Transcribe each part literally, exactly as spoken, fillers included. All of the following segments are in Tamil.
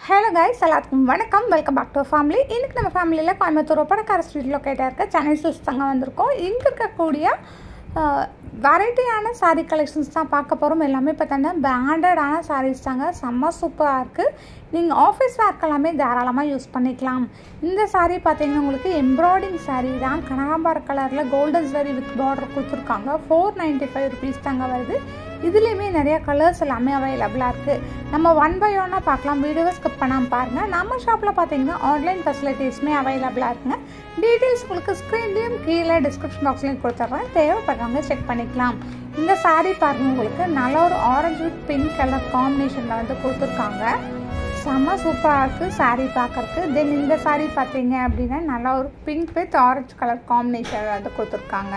Hello guys, எல்லாத்துக்கும் வணக்கம். Welcome back to family. இன்னைக்கு நம்ம ஃபேமிலியில் கோயம்புத்தூர் ஒப்படக்கார ஸ்ட்ரீட் லொக்கேட்டாக இருக்க சென்னை சில்க்ஸ் தாங்க வந்திருக்கோம். இங்கே இருக்கக்கூடிய வெரைட்டியான சாரீ கலெக்ஷன்ஸ் தான் பார்க்க போகிறோம். எல்லாமே பார்த்தோன்னா பிராண்டடான சாரீஸ் தாங்க, செம்ம சூப்பராக இருக்குது. நீங்கள் ஆஃபீஸ் வேர்க்கு எல்லாமே தாராளமாக யூஸ் பண்ணிக்கலாம். இந்த சாரீ பார்த்தீங்கன்னா உங்களுக்கு எம்ப்ராய்டிங் சாரீ தான், கனகாம்பர கலரில் கோல்டன் சாரீ வித் பார்டர் கொடுத்துருக்காங்க. ஃபோர் நைன்ட்டி ஃபைவ் ருபீஸ் தாங்க வருது. இதுலேயுமே நிறைய கலர்ஸ் எல்லாமே அவைலபிளாக இருக்குது. நம்ம ஒன் பை ஒன்னாக பார்க்கலாம், வீடியோவை ஸ்கிப் பண்ணாமல் பாருங்கள். நம்ம ஷாப்பில் பார்த்தீங்கன்னா ஆன்லைன் ஃபெசிலிட்டிஸுமே அவைலபிளாக இருக்குங்க. டீட்டெயில்ஸ் உங்களுக்கு ஸ்க்ரீன்லேயும் கீழே டிஸ்கிரிப்ஷன் பாக்ஸ்லேயும் கொடுத்துட்றேன், தேவைப்படுறவங்க செக் பண்ணிக்கலாம். இந்த சாரீ பாருங்கள், உங்களுக்கு நல்ல ஒரு ஆரஞ்சு வித் பிங்க் கலர் காம்பினேஷனில் வந்து கொடுத்துருக்காங்க. செம்ம சூப்பராக இருக்குது சாரீ பார்க்குறதுக்கு. தென் இந்த சாரீ பார்த்தீங்க அப்படின்னா நல்லா ஒரு pink with orange colour combination வந்து கொடுத்துருக்காங்க.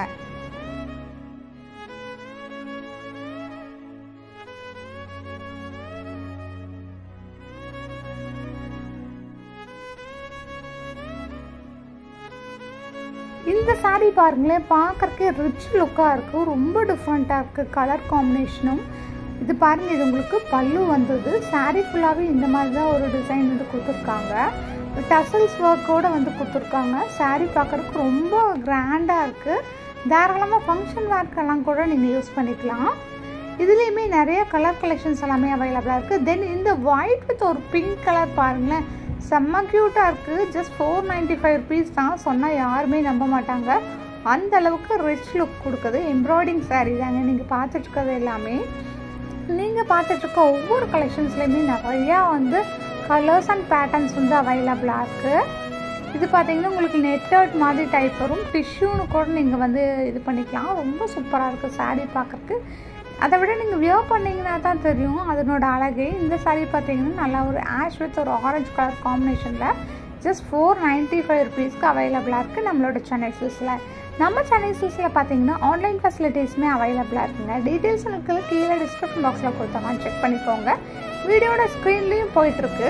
இந்த சாரீ பாருங்களேன், பார்க்குறக்கே ரிச் லுக்காக இருக்குது, ரொம்ப டிஃப்ரெண்ட்டாக இருக்குது கலர் காம்பினேஷனும். இது பாருங்கள், இது உங்களுக்கு பல்லு வந்தது. சாரீ ஃபுல்லாகவே இந்த மாதிரி தான் ஒரு டிசைன் வந்து கொடுத்துருக்காங்க. டசல்ஸ் ஒர்க்கோடு வந்து கொடுத்துருக்காங்க. சாரீ பார்க்குறதுக்கு ரொம்ப கிராண்டாக இருக்குது. தாராளமாக ஃபங்க்ஷன் ஒர்க்கெல்லாம் கூட நீங்கள் யூஸ் பண்ணிக்கலாம். இதுலேயுமே நிறைய கலர் கலெக்ஷன்ஸ் எல்லாமே அவைலபிளாக இருக்குது. தென் இந்த ஒயிட் வித் ஒரு பிங்க் கலர் பாருங்களேன், செம்ம க்யூட்டாக இருக்குது. Just four ninety five rupees தான், சொன்னால் யாருமே நம்ப மாட்டாங்க. அந்த அளவுக்கு ரிச் லுக் கொடுக்குது. எம்ப்ராய்டிங் சாரீ தாங்க நீங்கள் பார்த்துட்ருக்கிறது எல்லாமே. நீங்கள் பார்த்துட்ருக்க ஒவ்வொரு கலெக்ஷன்ஸ்லேயுமே நிறையா வந்து கலர்ஸ் அண்ட் பேட்டர்ன்ஸ் வந்து அவைலபிளாக இருக்குது. இது பார்த்தீங்கன்னா உங்களுக்கு நெட்டட் மாதிரி டைப் வரும், டிஷ்யூன்னு கூட நீங்கள் வந்து இது பண்ணிக்கலாம். ரொம்ப சூப்பராக இருக்குது சாரீ பார்க்குறதுக்கு. அதை விட நீங்கள் வியர் பண்ணிங்கன்னா தான் தெரியும் அதனோட அழகே. இந்த சாரீ பார்த்தீங்கன்னா நல்லா ஒரு ஆஷ் வித் ஒரு ஆரஞ்சு கலர் காம்பினேஷனில் ஜஸ்ட் ஃபோர் நைன்ட்டி ஃபைவ் ருபீஸ்க்கு அவைலபிளாக இருக்குது நம்மளோட சென்னை சில்க்ஸில். நம்ம சென்னை சில்க்ஸில் பார்த்தீங்கன்னா ஆன்லைன் ஃபெசிலிட்டிஸுமே அவைலபிளாக இருக்குங்க. டீட்டெயில்ஸ் உங்களுக்கு கீழே டிஸ்கிரிப்ஷன் பாக்ஸில் கொடுத்தாங்க, செக் பண்ணிக்கோங்க. வீடியோட ஸ்க்ரீன்லேயும் போயிட்டுருக்கு.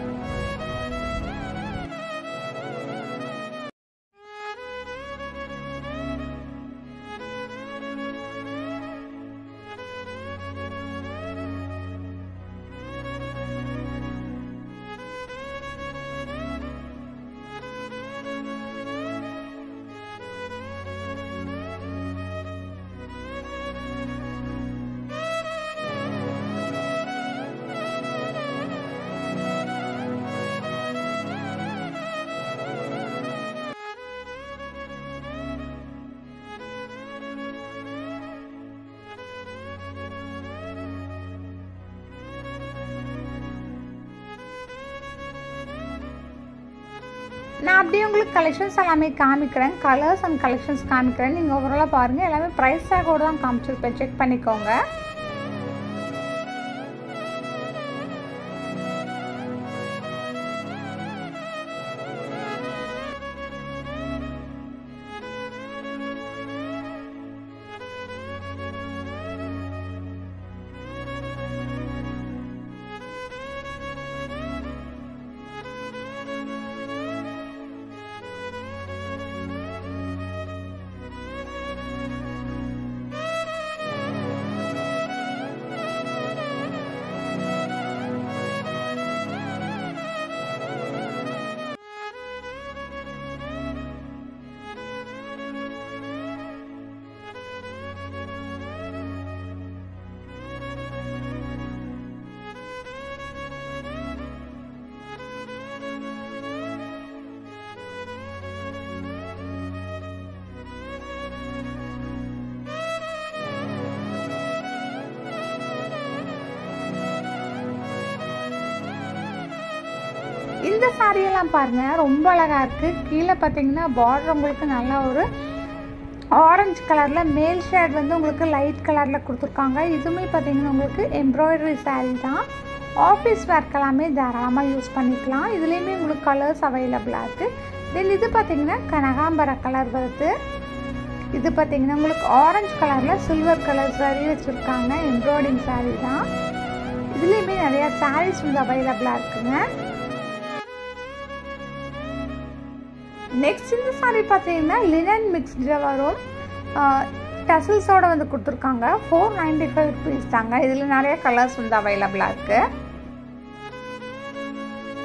நான் அப்படியே உங்களுக்கு கலெக்ஷன்ஸ் எல்லாமே காமிக்கிறேன், கலர்ஸ் அண்ட் கலெக்ஷன்ஸ் காமிக்கிறேன். நீங்கள் ஓவராலாக பாருங்கள், எல்லாமே ப்ரைஸ் டேக்கோடு தான் காமிச்சிருப்பேன், செக் பண்ணிக்கோங்க. இந்த சாரியெல்லாம் பாருங்கள், ரொம்ப அழகாக இருக்குது. கீழே பார்த்தீங்கன்னா பார்டர் உங்களுக்கு நல்லா ஒரு ஆரஞ்சு கலரில், மேல் ஷேட் வந்து உங்களுக்கு லைட் கலரில் கொடுத்துருக்காங்க. இதுவுமே பார்த்தீங்கன்னா உங்களுக்கு எம்ப்ராய்டரி சாரீ தான். ஆஃபீஸ் ஒர்க் எல்லாமே தாராளமாக யூஸ் பண்ணிக்கலாம். இதுலேயுமே உங்களுக்கு கலர்ஸ் அவைலபிளாக இருக்குது. தென் இது பார்த்தீங்கன்னா கனகாம்பர கலர் வருது. இது பார்த்தீங்கன்னா உங்களுக்கு ஆரஞ்சு கலரில் சில்வர் கலர் சாரீ வச்சுருக்காங்க. எம்ப்ராய்டிங் சாரீ தான். இதுலேயுமே நிறையா சாரீஸ் வந்து அவைலபிளாக இருக்குங்க. நெக்ஸ்ட் இந்த சாரீ பார்த்தீங்கன்னா லினன் மிக்ஸ்டில் வரும், டசல்ஸோடு வந்து கொடுத்துருக்காங்க. ஃபோர் நைன்ட்டி ஃபைவ் ருபீஸ் தாங்க. இதில் நிறைய கலர்ஸ் வந்து அவைலபிளாக இருக்குது.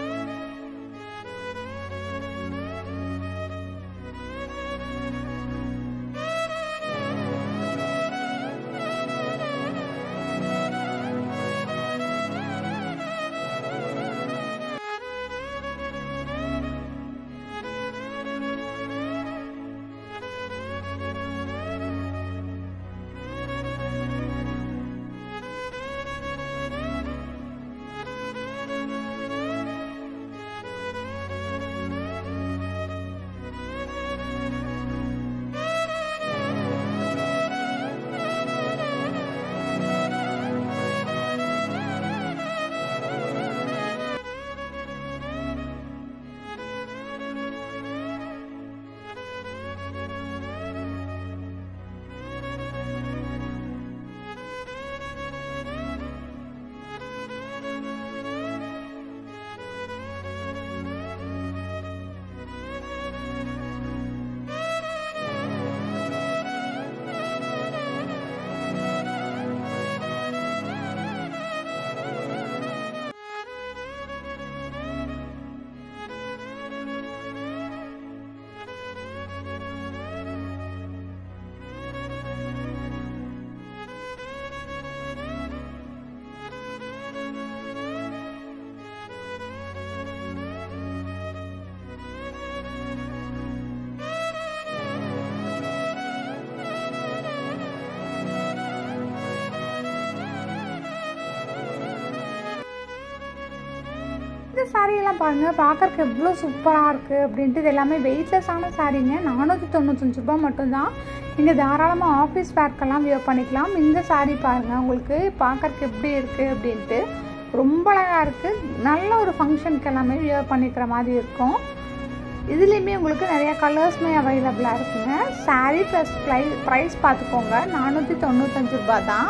இந்த சாரியெல்லாம் பாருங்கள் பார்க்குறக்கு எவ்வளோ சூப்பராக இருக்குது அப்படின்ட்டு. இது எல்லாமே வெயிட்லெஸ்ஸான சாரீங்க. நானூற்றி தொண்ணூத்தஞ்சு ரூபா மட்டும்தான். நீங்கள் தாராளமாக ஆஃபீஸ் வேர்க்கெல்லாம் வியர் பண்ணிக்கலாம். இந்த சாரீ பாருங்கள் உங்களுக்கு பார்க்குறக்கு எப்படி இருக்குது அப்படின்ட்டு. ரொம்ப அழகாக இருக்குது. நல்ல ஒரு ஃபங்க்ஷனுக்கு எல்லாமே வியர் பண்ணிக்கிற மாதிரி இருக்கும். இதுலேயுமே உங்களுக்கு நிறையா கலர்ஸுமே அவைலபிளாக இருக்குங்க. சாரீ ப்ளஸ் ப்ளை ப்ரைஸ் பார்த்துக்கோங்க, நானூற்றி தொண்ணூத்தஞ்சு ரூபா தான்.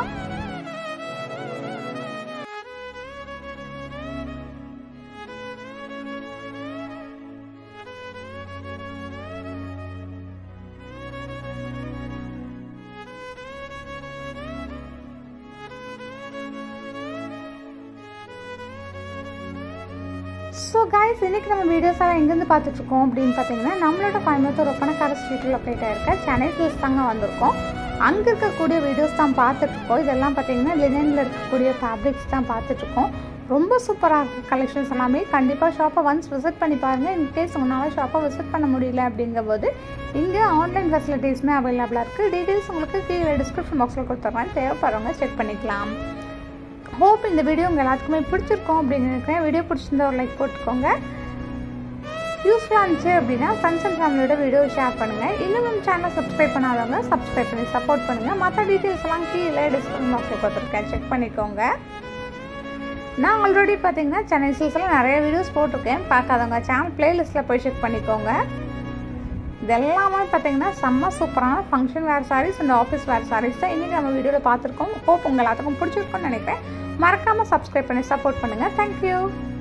ஸோ கைஸ், இன்றைக்கி நம்ம வீடியோஸ் எல்லாம் எங்கேருந்து பார்த்துட்ருக்கோம் அப்படின்னு பார்த்தீங்கன்னா, நம்மளோட கோயம்புத்தூர் ஒப்பனக்கார ஸ்ட்ரீட்டில் லொக்கேட் ஆகிருக்க சென்னை சில்க்ஸ் தாங்க வந்திருக்கோம். அங்கே இருக்கக்கூடிய வீடியோஸ் தான் பார்த்துட்ருக்கோம். இதெல்லாம் பார்த்தீங்கன்னா லினனில் இருக்கக்கூடிய ஃபேப்ரிக்ஸ் தான் பார்த்துட்ருக்கோம். ரொம்ப சூப்பராக இருக்குது கலெக்ஷன்ஸ் எல்லாமே. கண்டிப்பாக ஷாப்பை ஒன்ஸ் விசிட் பண்ணி பாருங்கள். இன்கேஸ் உங்களால் ஷாப்பை விசிட் பண்ண முடியல அப்படிங்கும்போது இங்கே ஆன்லைன் ஃபெசிலிட்டிஸுமே அவைலபிளாக இருக்குது. டீட்டெயில்ஸ் உங்களுக்கு கீழே டிஸ்கிரிப்ஷன் பாக்ஸில் கொடுத்துட்றேன், தேவைப்படுறவங்க செக் பண்ணிக்கலாம். ஹோப் இந்த வீடியோ உங்கள் எல்லாத்துக்குமே பிடிச்சிருக்கோம் அப்படின்னு நினைக்கிறேன். வீடியோ பிடிச்சிருந்தா ஒரு லைக் போட்டுக்கோங்க. யூஸ்ஃபுல்லாக இருந்துச்சு அப்படின்னா ஃப்ரெண்ட்ஸ் அண்ட் ஃபேமிலியோட வீடியோ ஷேர் பண்ணுங்கள். இன்னும் நம்ம சேனலை சப்ஸ்கிரைப் பண்ணாதவங்க சப்ஸ்கிரைப் பண்ணி சப்போர்ட் பண்ணுங்கள். மற்ற டீட்டெயில்ஸ் எல்லாம் கீழே டிஸ்கிரிப்ஷன் பாக்ஸில் கொடுத்துருக்கேன், செக் பண்ணிக்கோங்க. நான் ஆல்ரெடி பார்த்தீங்கன்னா சென்னை சில்க்ஸில் நிறைய வீடியோஸ் போட்டிருக்கேன். பார்க்காதவங்க சேனல் பிளேலிஸ்ட்டில் போய் செக் பண்ணிக்கோங்க. இதெல்லாமே பார்த்தீங்கன்னா செம்ம சூப்பரான function wear saris and office wear saris தான் இன்றைக்கி நம்ம வீடியோவில் பார்த்துருக்கோம். ஹோப் உங்கள் எல்லாத்துக்கும் பிடிச்சிருக்கோன்னு நினைக்கிறேன். மறக்காமல் சப்ஸ்கிரைப் பண்ணி சப்போர்ட் பண்ணுங்கள். தேங்க்யூ.